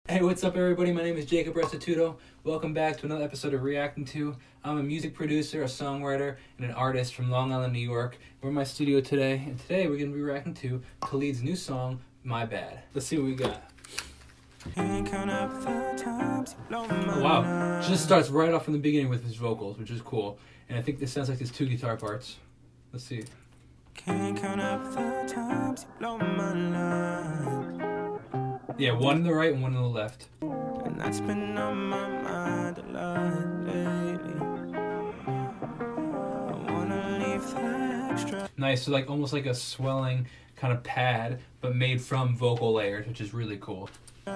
Hey, what's up everybody? My name is Jacob Restituto. Welcome back to another episode of Reacting To. I'm a music producer, a songwriter, and an artist from Long Island, New York. We're in my studio today, and today we're going to be reacting to Khalid's new song, My Bad. Let's see what we got. Oh wow, just starts right off from the beginning with his vocals, which is cool. And I think this sounds like there's two guitar parts. Let's see. Can't count up the times you blow my mind. Yeah, one on the right and one on the left. And that's been on my mind a lot lately. I wanna leave the extra. Nice, so like almost like a swelling kind of pad, but made from vocal layers, which is really cool.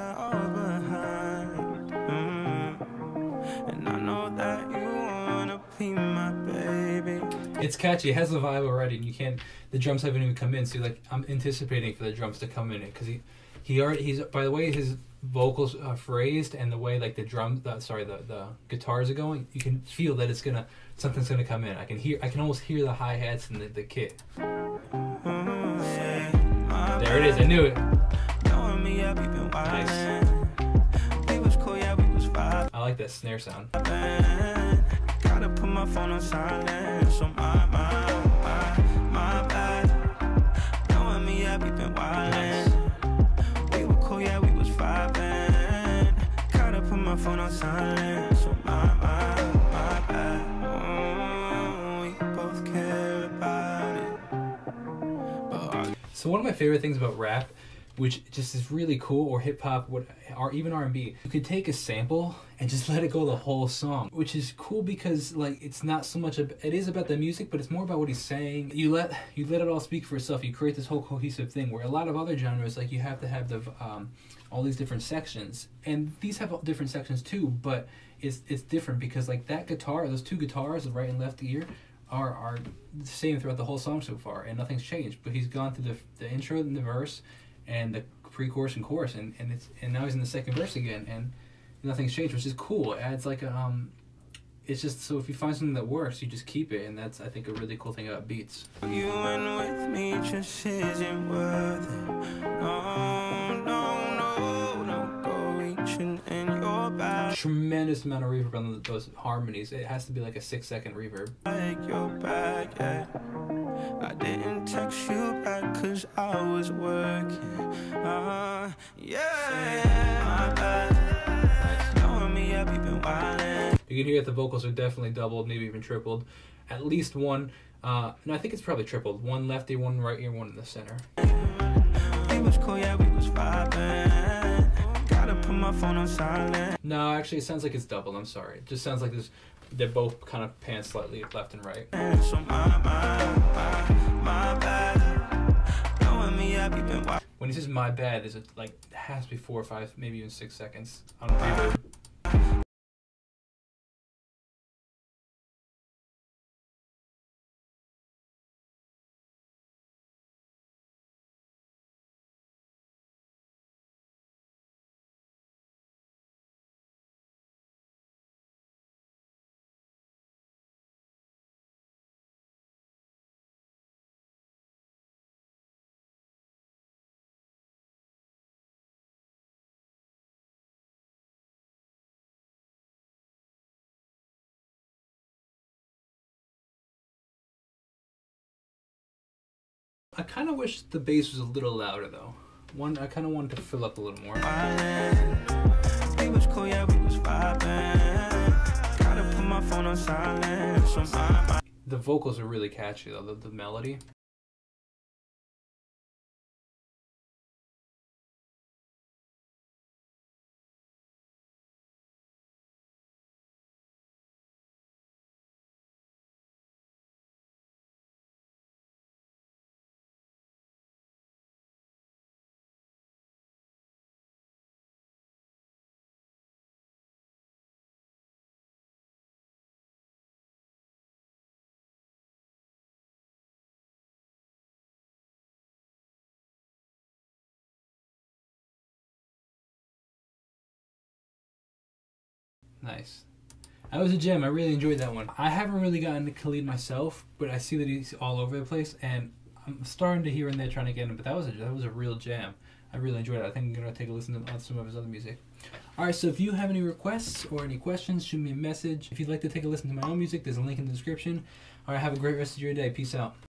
And I know that you wanna be my baby. It's catchy, it has the vibe already, and you can't. The drums haven't even come in, so like I'm anticipating for the drums to come in it because he's by the way his vocals are phrased and the way like the guitars are going, you can feel that something's gonna come in. I can almost hear the hi-hats and the kit. There it is, I knew it. Nice. I like that snare sound. Gotta put my phone on silent, so my bad. Knowing me, I've been wildin'. We were cool, yeah, we was vibing. Gotta put my phone on silent, so my bad. We both care about it. So one of my favorite things about rap, which just is really cool, or hip-hop, or even R&B, you could take a sample and just let it go the whole song, which is cool because like it's not so much it is about the music, but it's more about what he's saying. You let it all speak for itself. You create this whole cohesive thing, where a lot of other genres, like you have to have the all these different sections, and these have different sections too, but it's different because like that guitar, those two guitars, the right and left ear, are the same throughout the whole song so far, and nothing's changed. But he's gone through the intro and the verse and the pre-chorus and chorus, and now he's in the second verse again, and nothing's changed, which is cool. It adds like it's just, so if you find something that works, you just keep it, and that's, I think, a really cool thing about beats. You and with me just isn't worth it. No, go reaching in your back. Tremendous amount of reverb on those harmonies. It has to be like a 6-second reverb. Like your back, yeah. I didn't text you back cause I was working. My bad. Knowing me, I've been wildin'. You can hear that the vocals are definitely doubled, maybe even tripled. At least one, no, I think it's probably tripled. One left ear, one right ear, one in the center. We was cool, yeah, we was vibing. Gotta put my phone on silent. No, actually, it sounds like it's doubled. I'm sorry. It just sounds like they're both kind of pan slightly left and right. So my bad. Knowing me, I've been wild. When he says my bad, it has to be 4 or 5, maybe even 6 seconds on reverb. I kind of wish the bass was a little louder though. I kind of wanted to fill up a little more. We was cool, yeah, we was vibing. Gotta put my phone on silent, so the vocals are really catchy though, the melody. Nice. That was a gem. I really enjoyed that one. I haven't really gotten to Khalid myself, but I see that he's all over the place, and I'm starting to here and there trying to get him. But that was a real jam. I really enjoyed it. I think I'm gonna take a listen to some of his other music. Alright, so if you have any requests or any questions, shoot me a message. If you'd like to take a listen to my own music, there's a link in the description. Alright, have a great rest of your day. Peace out.